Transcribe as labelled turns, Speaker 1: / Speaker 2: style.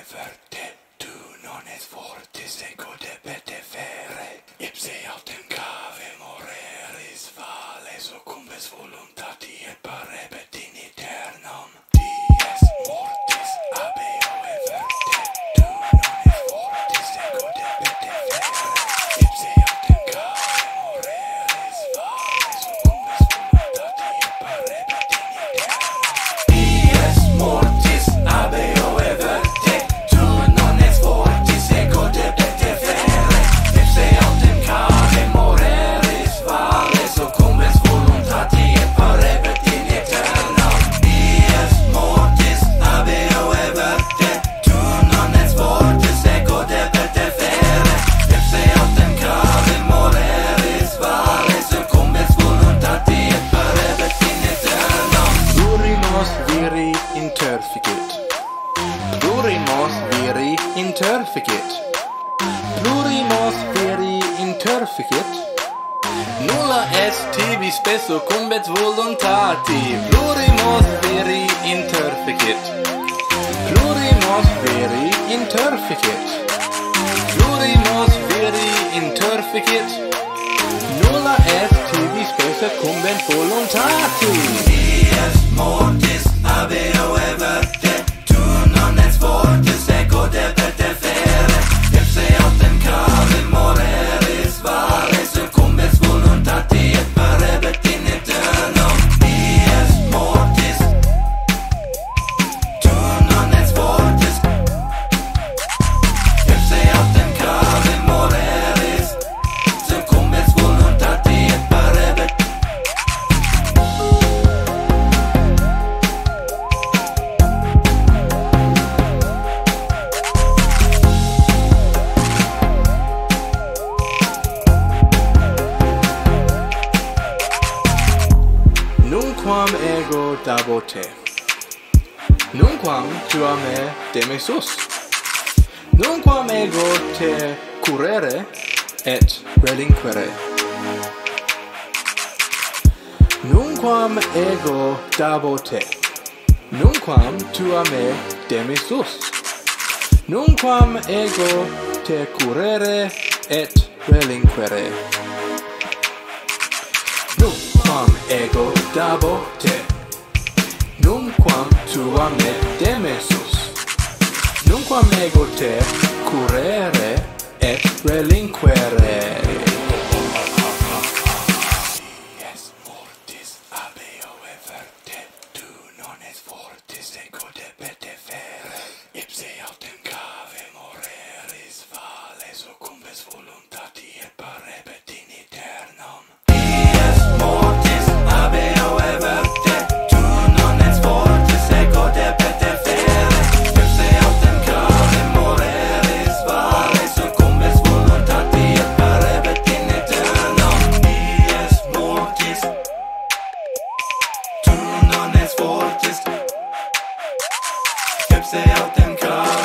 Speaker 1: verte, tu non es fortis ego debete fere, ipse autem cave moreris vale, succumbes voluntati et parebet in aeternum. Dies mortis abeo e verte, tu non es fortis ego debete fere, ipse autem cave moreris vale, succumbes voluntati et parebet in aeternum. Dies mortis abeo e verte, tu non es fortis ego debete fere, ipse autem cave moreris vale, succumbes voluntati et parebet in aeternum. Dies mortis abeo e verte, tu non es fortis ego debete fere, ipse autem cave moreris vale, succumbes voluntate et parebet in aeternum.
Speaker 2: Plurimos viri interficit. Plurimos viri interficit. Plurimos viri interficit. Nulla est tibi spesso cumbet voluntati. Plurimos viri interficit. Plurimos viri interficit. Plurimos viri interficit. Nulla est tibi spesso cumbet voluntati.
Speaker 1: Dies mortis abeo e verte, tu non es fortis ego debete fere, ipse autem cave moreris vale, succumbes voluntati et parebet in aeternum. Dies mortis, tu non es fortis, ipse autem cave moreris, succumbes voluntati et parebet.
Speaker 2: Nunquam ego dabo te. Nunquam tu a me demesus. Nunquam ego te curere et relinquere. Nunquam ego dabo te. Nunquam tu a me demesus. Nunquam ego te curere et relinquere. Nunquam ego dabo te. Nunquam tu a me demesus. Nunquam ego te curere et relinquere.
Speaker 1: Dies mortis abeo e verte, tu non es fortis ego debete fere, ipse autem cave moreris vale, succumbes voluntati et parebet in aeternum. Dies mortis abeo e verte, tu non es fortis ego debete fere, ipse autem cave moreris vale, succumbes voluntati et parebet in aeternum. Dies mortis, tu non es fortis, ipse autem cave